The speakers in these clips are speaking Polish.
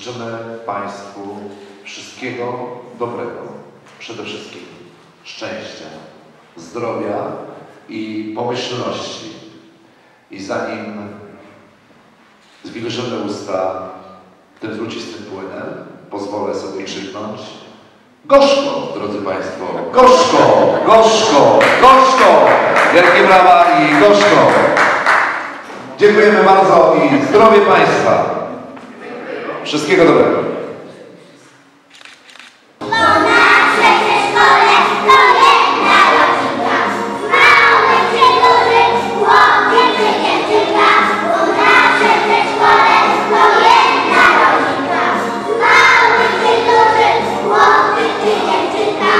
życzymy Państwu wszystkiego dobrego, przede wszystkim szczęścia, zdrowia i pomyślności. I zanim zwilżymy usta tym złocistym płynem, pozwolę sobie krzyknąć: gorzko, drodzy Państwo, gorzko, gorzko, gorzko! Wielkie brawa i gorzko! Dziękujemy bardzo i zdrowie Państwa! Wszystkiego dobrego!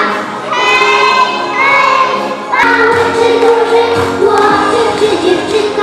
Chłopczyk czy dziewczynka?